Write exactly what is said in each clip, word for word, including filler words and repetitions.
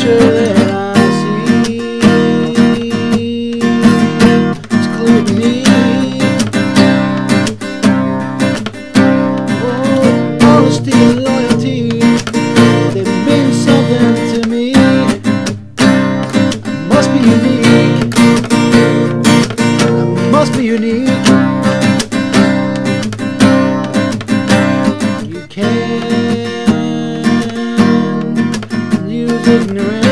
picture that I see. It's clear to me. Oh, honesty and loyalty, they mean something to me. I must be unique. I must be unique. You can't use ignorance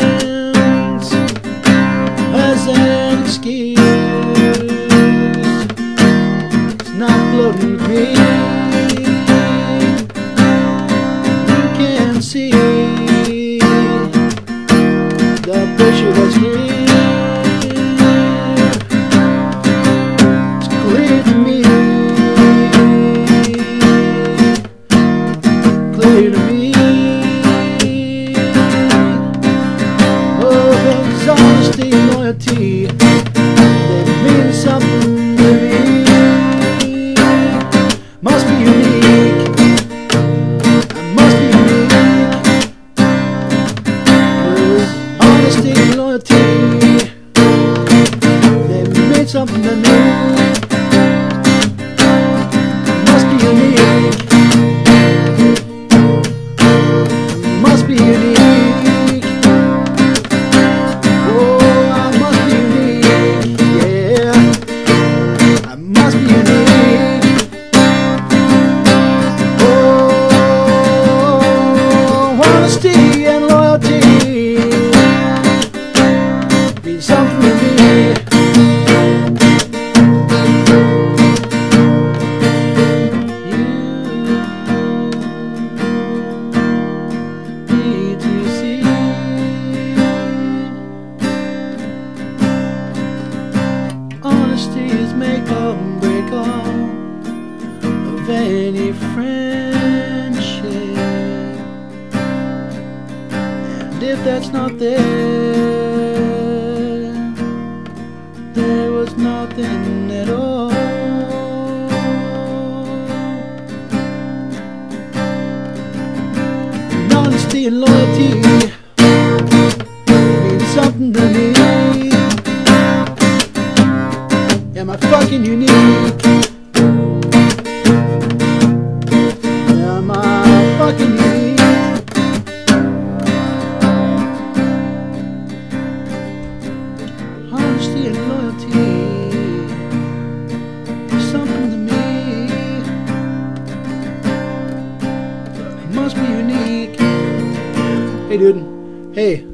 as an excuse. It's not floating with me. You can't see the picture that's clear. It's clear to me. Clear to me. Honesty and loyalty, they mean something to me. Must be unique. I must be unique. 'Cause honesty and loyalty, they mean something to me. Must be unique. Must be unique. Honesty and loyalty mean something to me. You need to see honesty is make or break all of any friendship. If that's not there, there was nothing at all. And honesty and loyalty mean something to me. Am I fucking unique? Am I fucking unique? Honesty and loyalty is something to me. It must be unique. Hey dude, hey,